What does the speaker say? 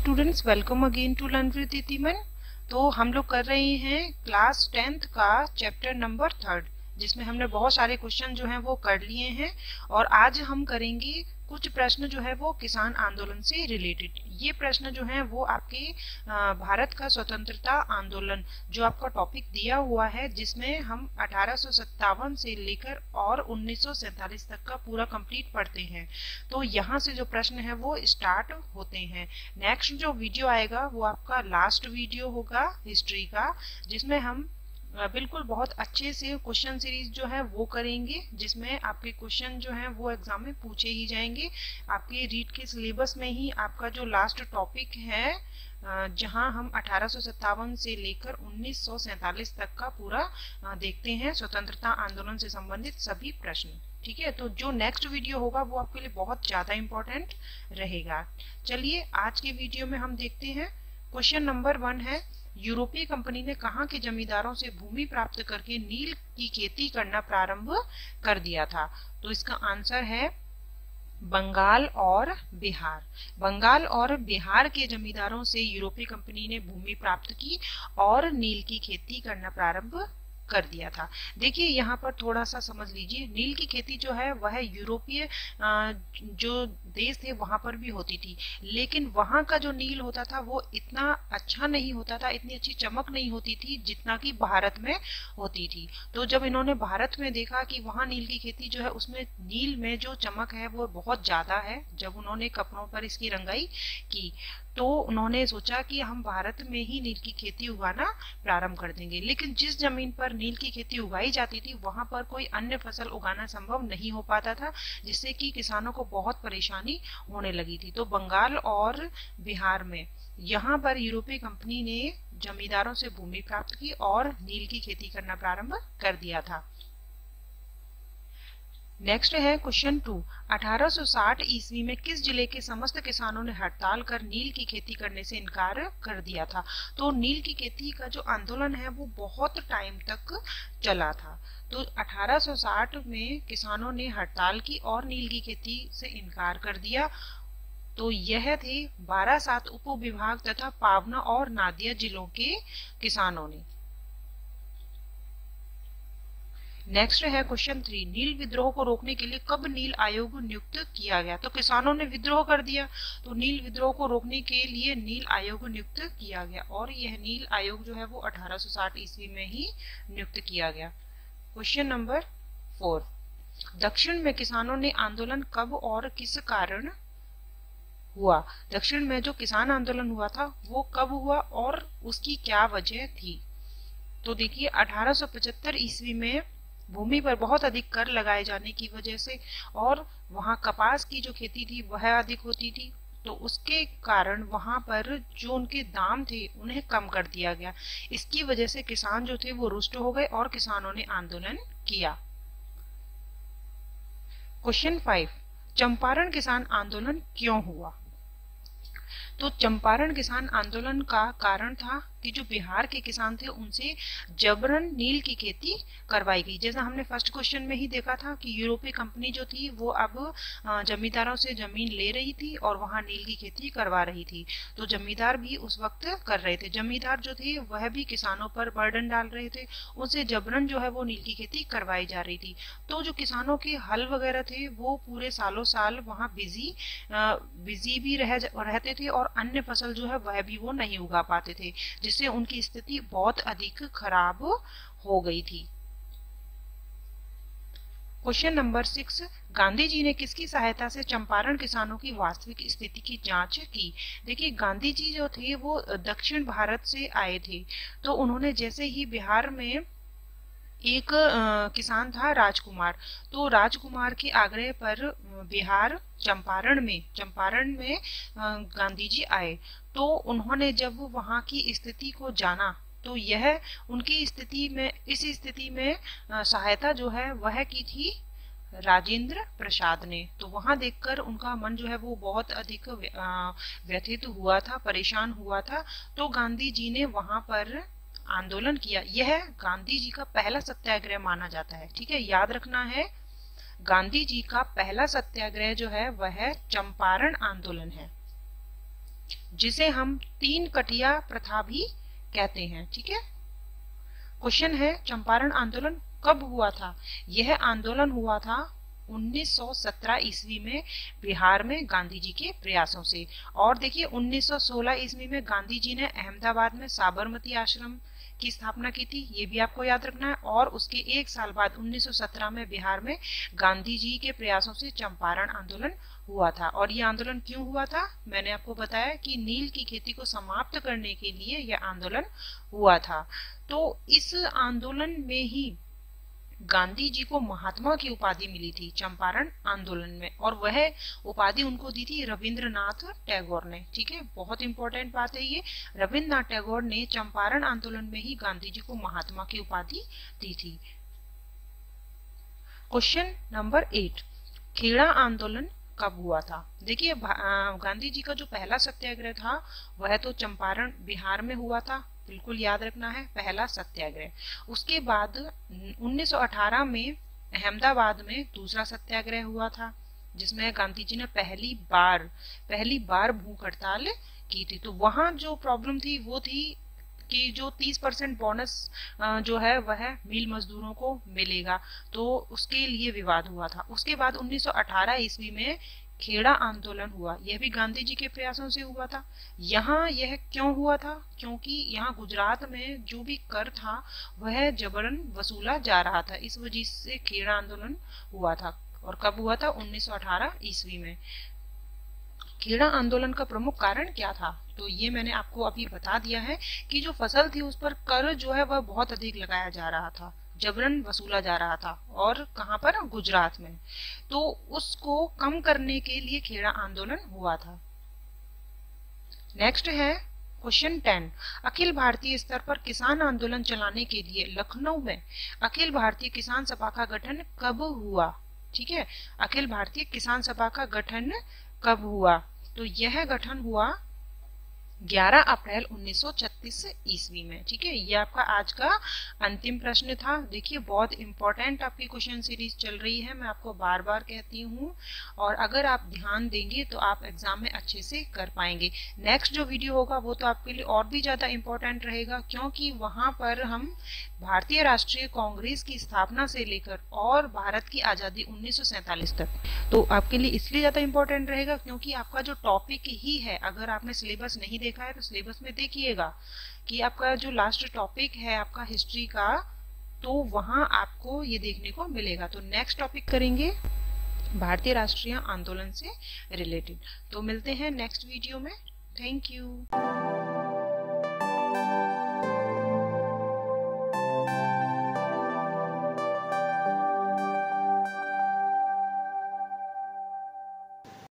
Students, welcome again to learn with Ditiman. तो हम लोग कर रहे हैं क्लास 10th का चैप्टर नंबर 3, जिसमें हमने बहुत सारे क्वेश्चन जो हैं वो कर लिए हैं। और आज हम करेंगे कुछ प्रश्न जो है वो किसान आंदोलन से रिलेटेड। ये प्रश्न जो है वो आपके भारत का स्वतंत्रता आंदोलन जो आपका टॉपिक दिया हुआ है, जिसमें हम 1857 से लेकर और 1947 तक का पूरा कंप्लीट पढ़ते हैं। तो यहाँ से जो प्रश्न है वो स्टार्ट होते हैं। नेक्स्ट जो वीडियो आएगा वो आपका लास्ट वीडियो होगा हिस्ट्री का, जिसमें हम बिल्कुल बहुत अच्छे से क्वेश्चन सीरीज जो है वो करेंगे, जिसमें आपके क्वेश्चन जो है वो एग्जाम में पूछे ही जाएंगे। आपके रीड के सिलेबस में ही आपका जो लास्ट टॉपिक है, जहां हम 1857 से लेकर 1947 तक का पूरा देखते हैं, स्वतंत्रता आंदोलन से संबंधित सभी प्रश्न। ठीक है, तो जो नेक्स्ट वीडियो होगा वो आपके लिए बहुत ज्यादा इम्पोर्टेंट रहेगा। चलिए आज के वीडियो में हम देखते हैं। क्वेश्चन नंबर 1 है, यूरोपीय कंपनी ने कहाँ के जमींदारों से भूमि प्राप्त करके नील की खेती करना प्रारंभ कर दिया था? तो इसका आंसर है बंगाल और बिहार। बंगाल और बिहार के जमींदारों से यूरोपीय कंपनी ने भूमि प्राप्त की और नील की खेती करना प्रारंभ कर दिया था। देखिए यहाँ पर थोड़ा सा समझ लीजिए, नील की खेती जो है वह यूरोपीय जो देश थे वहां पर भी होती थी, लेकिन वहां का जो नील होता था वो इतना अच्छा नहीं होता था, इतनी अच्छी चमक नहीं होती थी जितना कि भारत में होती थी। तो जब इन्होंने भारत में देखा कि वहां नील की खेती जो है उसमें नील में जो चमक है वो बहुत ज्यादा है, जब उन्होंने कपड़ों पर इसकी रंगाई की तो उन्होंने सोचा कि हम भारत में ही नील की खेती उगाना प्रारंभ कर देंगे। लेकिन जिस जमीन पर नील की खेती उगाई जाती थी वहां पर कोई अन्य फसल उगाना संभव नहीं हो पाता था, जिससे कि किसानों को बहुत परेशानी होने लगी थी। तो बंगाल और बिहार में यहाँ पर यूरोपीय कंपनी ने जमींदारों से भूमि प्राप्त की और नील की खेती करना प्रारंभ कर दिया था। नेक्स्ट है क्वेश्चन 2, 1860 ईस्वी में किस जिले के समस्त किसानों ने हड़ताल कर नील की खेती करने से इनकार कर दिया था? तो नील की खेती का जो आंदोलन है वो बहुत टाइम तक चला था। तो 1860 में किसानों ने हड़ताल की और नील की खेती से इनकार कर दिया। तो यह थे बारासात उप विभाग तथा पावना और नादिया जिलों के किसानों ने। नेक्स्ट है क्वेश्चन 3, नील विद्रोह को रोकने के लिए कब नील आयोग नियुक्त किया गया? तो किसानों ने विद्रोह कर दिया, तो नील विद्रोह को रोकने के लिए नील आयोग नियुक्त किया गया, और यह नील आयोग जो है वो 1860 ईस्वी में ही नियुक्त किया गया। क्वेश्चन नंबर 4, दक्षिण में किसानों ने आंदोलन कब और किस कारण हुआ? दक्षिण में जो किसान आंदोलन हुआ था वो कब हुआ और उसकी क्या वजह थी? तो देखिए 1875 ईस्वी में भूमि पर बहुत अधिक कर लगाए जाने की वजह से और वहां कपास की जो खेती थी वह अधिक होती थी, तो उसके कारण वहां पर जो उनके दाम थे उन्हें कम कर दिया गया। इसकी वजह से किसान जो थे वो रुष्ट हो गए और किसानों ने आंदोलन किया। क्वेश्चन 5, चंपारण किसान आंदोलन क्यों हुआ? तो चंपारण किसान आंदोलन का कारण था कि जो बिहार के किसान थे उनसे जबरन नील की खेती करवाई गई। जैसा हमने फर्स्ट क्वेश्चन में ही देखा था कि यूरोपीय कंपनी जो थी वो अब जमींदारों से जमीन ले रही थी और वहां नील की खेती करवा रही थी। तो जमींदार भी उस वक्त कर रहे थे, जमींदार जो थे वह भी किसानों पर बर्डन डाल रहे थे, उनसे जबरन जो है वो नील की खेती करवाई जा रही थी। तो जो किसानों के हल वगैरह थे वो पूरे सालों साल वहां बिजी भी रहते थे और अन्य फसल जो है वह भी वो नहीं उगा पाते थे, जिससे उनकी स्थिति बहुत अधिक खराब हो गई थी। क्वेश्चन नंबर 6, गांधी जी ने किसकी सहायता से चंपारण किसानों की वास्तविक स्थिति की जांच की? देखिए गांधी जी जो थे वो दक्षिण भारत से आए थे, तो उन्होंने जैसे ही बिहार में एक किसान था राजकुमार, तो राजकुमार के आग्रह पर बिहार चंपारण में गांधी जी आए। तो उन्होंने जब वहां की स्थिति को जाना तो यह उनकी इस स्थिति में सहायता जो है वह की थी राजेंद्र प्रसाद ने। तो वहां देखकर उनका मन जो है वो बहुत अधिक व्यथित हुआ था, परेशान हुआ था। तो गांधी जी ने वहां पर आंदोलन किया। यह गांधी जी का पहला सत्याग्रह माना जाता है। ठीक है, याद रखना है, गांधी जी का पहला सत्याग्रह जो है वह चंपारण आंदोलन है। जिसे हम 3 कटिया प्रथा भी कहते हैं। ठीक है, क्वेश्चन है चंपारण आंदोलन कब हुआ था? यह आंदोलन हुआ था 1917 ईस्वी में बिहार में गांधी जी के प्रयासों से। और देखिए 1916 ईस्वी में गांधी जी ने अहमदाबाद में साबरमती आश्रम की स्थापना की थी, ये भी आपको याद रखना है। और उसके 1 साल बाद 1917 में बिहार में गांधी जी के प्रयासों से चंपारण आंदोलन हुआ था। और ये आंदोलन क्यों हुआ था? मैंने आपको बताया कि नील की खेती को समाप्त करने के लिए यह आंदोलन हुआ था। तो इस आंदोलन में ही गांधी जी को महात्मा की उपाधि मिली थी चंपारण आंदोलन में, और वह उपाधि उनको दी थी रविंद्रनाथ टैगोर ने। ठीक है, बहुत इंपॉर्टेंट बात है ये। रविंद्रनाथ टैगोर ने चंपारण आंदोलन में ही गांधी जी को महात्मा की उपाधि दी थी। क्वेश्चन नंबर 8, खेड़ा आंदोलन कब हुआ था? देखिए गांधी जी का जो पहला सत्याग्रह था वह तो चंपारण बिहार में हुआ था, बिल्कुल याद रखना है, पहला सत्याग्रह। उसके बाद 1918 में अहमदाबाद में दूसरा सत्याग्रह हुआ था, जिसमें गांधी जी ने पहली बार भूख हड़ताल की थी। तो वहां जो प्रॉब्लम थी वो थी कि जो 30% बोनस जो है वह मिल मजदूरों को मिलेगा, तो उसके लिए विवाद हुआ था। उसके बाद 1918 ईस्वी में खेड़ा आंदोलन हुआ, यह भी गांधी जी के प्रयासों से हुआ था। यहाँ यह क्यों हुआ था? क्योंकि यहाँ गुजरात में जो भी कर था वह जबरन वसूला जा रहा था, इस वजह से खेड़ा आंदोलन हुआ था। और कब हुआ था? 1918 ईस्वी में। खेड़ा आंदोलन का प्रमुख कारण क्या था? तो ये मैंने आपको अभी बता दिया है कि जो फसल थी उस पर कर जो है वह बहुत अधिक लगाया जा रहा था, जबरन वसूला जा रहा था, और कहां पर? गुजरात में। तो उसको कम करने के लिए खेड़ा आंदोलन हुआ था। नेक्स्ट है क्वेश्चन 10, अखिल भारतीय स्तर पर किसान आंदोलन चलाने के लिए लखनऊ में अखिल भारतीय किसान सभा का गठन कब हुआ? ठीक है, अखिल भारतीय किसान सभा का गठन कब हुआ? तो यह गठन हुआ 11 अप्रैल 1936 ईस्वी में। ठीक है, ये आपका आज का अंतिम प्रश्न था। देखिए बहुत इंपॉर्टेंट आपकी क्वेश्चन सीरीज चल रही है, मैं आपको बार बार कहती हूँ, और अगर आप ध्यान देंगे तो आप एग्जाम में अच्छे से कर पाएंगे। नेक्स्ट जो वीडियो होगा वो तो आपके लिए और भी ज्यादा इंपॉर्टेंट रहेगा, क्योंकि वहां पर हम भारतीय राष्ट्रीय कांग्रेस की स्थापना से लेकर और भारत की आजादी 1947 तक, तो आपके लिए इसलिए ज्यादा इंपॉर्टेंट रहेगा क्योंकि आपका जो टॉपिक ही है, अगर आपने सिलेबस नहीं देखा है तो सिलेबस में देखिएगा कि आपका जो लास्ट टॉपिक है आपका हिस्ट्री का, तो वहां आपको ये देखने को मिलेगा। तो नेक्स्ट टॉपिक करेंगे भारतीय राष्ट्रीय आंदोलन से रिलेटेड। तो मिलते हैं नेक्स्ट वीडियो में। Thank you.